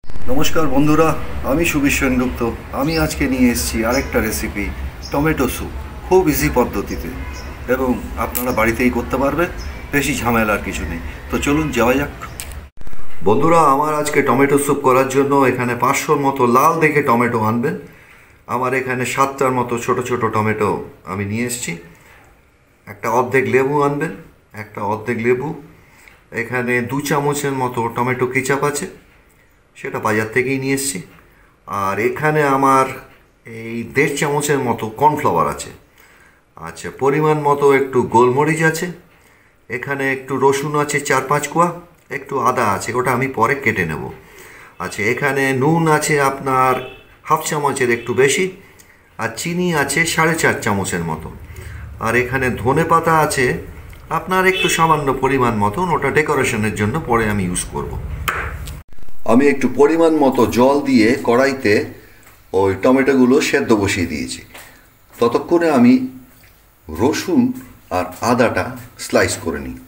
নমস্কার বন্ধুরা, আমি সুবীর সেনগুপ্ত। আমি আজকে নিয়ে এসেছি আরেকটা রেসিপি, টমেটো স্যুপ। খুব ইজি পদ্ধতিতে এবং আপনারা বাড়িতেই করতে পারবেন, বেশি ঝামেলার কিছু নেই। তো চলুন যাওয়া যাক। বন্ধুরা, আমার আজকে টমেটো স্যুপ করার জন্য এখানে 500 মতো লাল দেখে টমেটো আনবেন। আমার এখানে 7টার মতো ছোট ছোট টমেটো আমি নিয়ে এসেছি। একটা অর্ধেক লেবু আনবেন, একটা অর্ধেক লেবু। এখানে 2 চামচের মতো টমেটো কেচাপ আছে, সেটা বাজার থেকেই নিয়ে এসেছি। আর এখানে আমার এই 1.5 চামচের মতো কর্নফ্লাওয়ার আছে। আচ্ছা, পরিমাণ মতো একটু গোলমরিচ আছে। এখানে একটু রসুন আছে 4-5 কোয়া, একটু আদা আছে, ওটা আমি পরে কেটে নেব। আচ্ছা, এখানে নুন আছে আপনার 1/2 চামচের একটু বেশি, আর চিনি আছে 4.5 চামচের মতো। আর এখানে ধনে পাতা আছে আপনার একটু সামান্য পরিমাণ মতন, ওটা ডেকোরেশনের জন্য পরে আমি ইউজ করব। আমি একটু পরিমাণ মতো জল দিয়ে কড়াইতে ওই টমেটোগুলো সেদ্ধ বসিয়ে দিয়েছি। ততক্ষণে আমি রসুন আর আদাটা স্লাইস করে নিই।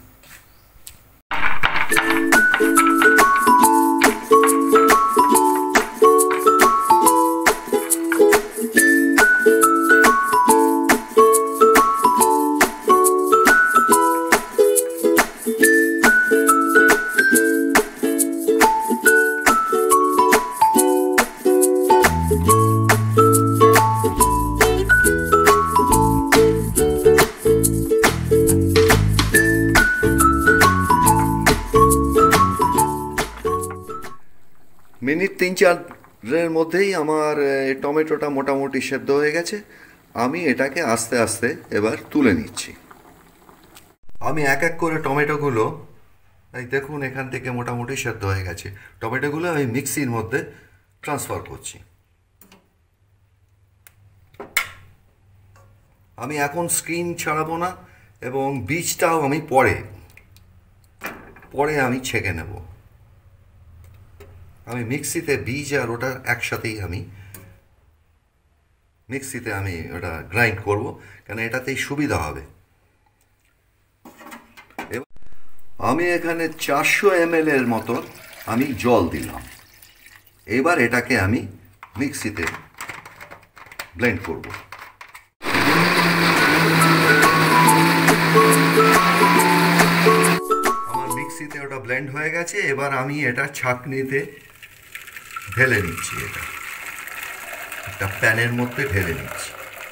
মিনিট 3-4-এর মধ্যেই আমার টমেটোটা মোটামুটি সেদ্ধ হয়ে গেছে। আমি এটাকে আস্তে আস্তে এবার তুলে নিচ্ছি। আমি এক এক করে টমেটোগুলো, এই দেখুন এখান থেকে মোটামুটি সেদ্ধ হয়ে গেছে। টমেটোগুলো আমি মিক্সির মধ্যে ট্রান্সফার করছি। আমি এখন স্ক্রিন ছাড়াবো না, এবং বীজটাও আমি পরে আমি ছেঁকে নেব। আমি মিক্সিতে বীজ আর ওটা একসাথেই মিক্সিতে আমি ওটা গ্রাইন্ড করব, কেন এটাতেই সুবিধা হবে। আমি এখানে 400 ml এর মতো আমি জল দিলাম। এবার এটাকে আমি মিক্সিতে ব্লেন্ড করব। আমার মিক্সিতে ওটা ব্লেন্ড হয়ে গেছে। এবার আমি এটা ছাঁকনিতে ঢেলে নিচ্ছি, এটা একটা প্যানের মধ্যে ঢেলে নিচ্ছি।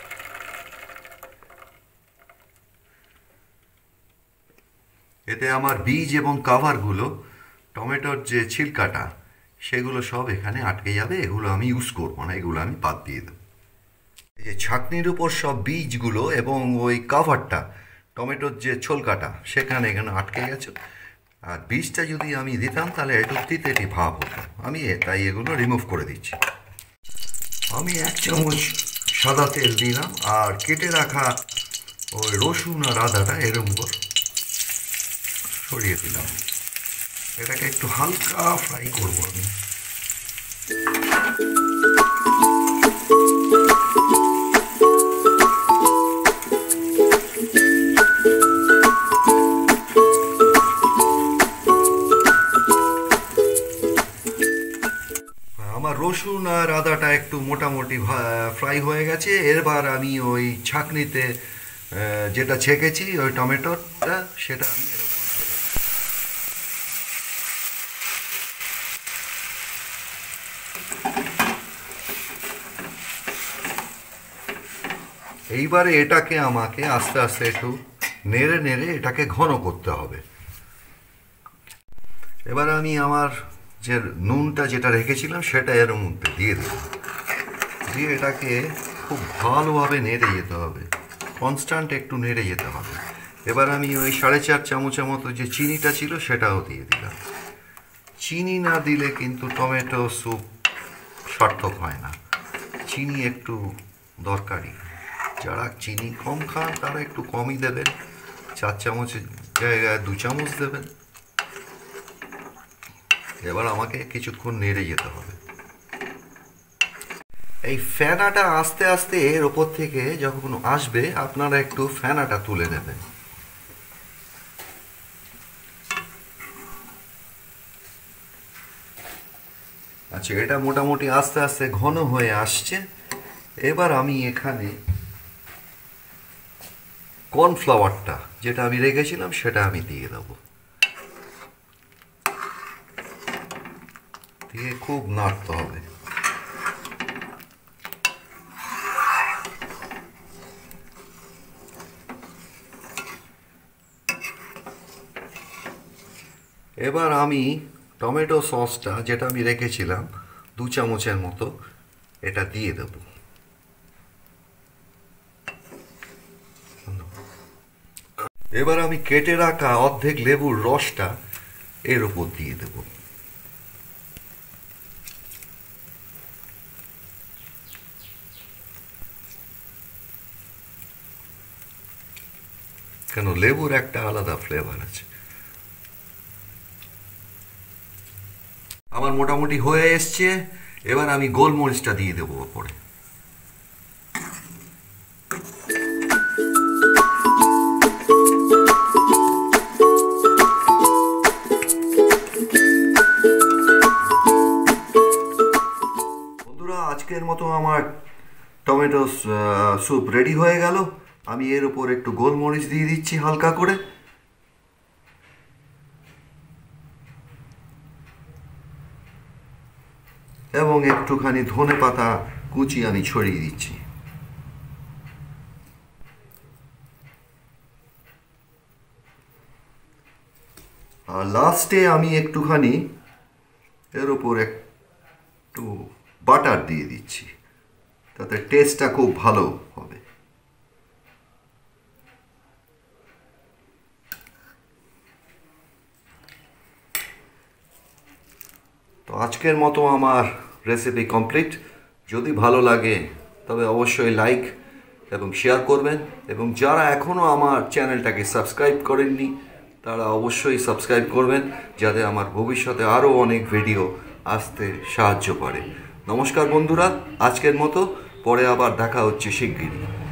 এতে আমার বীজ এবং কাভারগুলো, টমেটোর যে ছিলকাটা, সেগুলো সব এখানে আটকে যাবে। এগুলো আমি ইউজ করবো না, এগুলো আমি বাদ দিয়ে দেবো। এই যে ছাঁকনির উপর সব বীজগুলো এবং ওই কাভারটা, টমেটোর যে ছোলকাটা, সেখানে এখানে আটকে গেছে। আর বীজটা যদি আমি দিতাম তাহলে একটু তিতেটি ভাব হতো। আমি তাই এগুলো রিমুভ করে দিচ্ছি। আমি 1 চামচ সাদা তেল দিলাম, আর কেটে রাখা ওই রসুন আর আদাটা এর উপর ছড়িয়ে দিলাম। এটাকে একটু হালকা ফ্রাই করবো আমি। আমার রসুন আর আদাটা একটু মোটামুটি ফ্রাই হয়ে গেছে। এবার আমি ওই ছাঁকনিতে যেটা ছেঁকেছি ওই টমেটোটা, সেটা আমি এরকম এইবারে এটাকে আমাকে আস্তে আস্তে একটু নেড়ে নেড়ে এটাকে ঘন করতে হবে। এবার আমি আমার যে নুনটা যেটা রেখেছিলাম সেটা এর মধ্যে দিয়ে দিলাম। দিয়ে এটাকে খুব ভালোভাবে নেড়ে যেতে হবে, কনস্ট্যান্ট একটু নেড়ে যেতে হবে। এবার আমি ওই 4.5 চামচের মতো যে চিনিটা ছিল সেটাও দিয়ে দিলাম। চিনি না দিলে কিন্তু টমেটো স্যুপ সার্থক হয় না, চিনি একটু দরকারি। যারা চিনি কম খান তারা একটু কমই দেবেন, 4 চামচের জায়গায় 2 চামচ দেবেন। এবার আমাকে কিছুক্ষণ নেড়ে যেতে হবে। এই ফেনাটা আস্তে আস্তে এর ওপর থেকে যখন আসবে, আপনারা একটু ফেনাটা তুলে নেবেন। আচ্ছা, এটা মোটামুটি আস্তে আস্তে ঘন হয়ে আসছে। এবার আমি এখানে কর্নফ্লাওয়ারটা যেটা আমি রেখেছিলাম সেটা আমি দিয়ে দেবো, দিয়ে খুব নাড়তে হবে। এবার আমি টমেটো সসটা যেটা আমি রেখেছিলাম 2 চামচের মতো এটা দিয়ে দেব। এবার আমি কেটে রাখা অর্ধেক লেবুর রসটা এর উপর দিয়ে দেব। কেন, লেবুর একটা আলাদা ফ্লেভার আছে। আমার মোটামুটি হয়ে এসছে। এবার আমি গোলমরিচটা দিয়ে দেবো ওপরে। বন্ধুরা, আজকের মতো আমার টমেটো স্যুপ রেডি হয়ে গেল। আমি এর উপর একটু গোলমরিচ দিয়ে দিচ্ছি হালকা করে, এবং একটুখানি ধনেপাতা কুচি আমি ছড়িয়ে দিচ্ছি। আর লাস্টে আমি একটুখানি এর উপর একটু বাটার দিয়ে দিচ্ছি, তাতে টেস্টটা খুব ভালো হবে। তো আজকের মতো আমার রেসিপি কমপ্লিট। যদি ভালো লাগে তবে অবশ্যই লাইক এবং শেয়ার করবেন, এবং যারা এখনও আমার চ্যানেলটাকে সাবস্ক্রাইব করেননি তারা অবশ্যই সাবস্ক্রাইব করবেন, যাতে আমার ভবিষ্যতে আরও অনেক ভিডিও আসতে সাহায্য করে। নমস্কার বন্ধুরা, আজকের মতো, পরে আবার দেখা হচ্ছে শিগগিরই।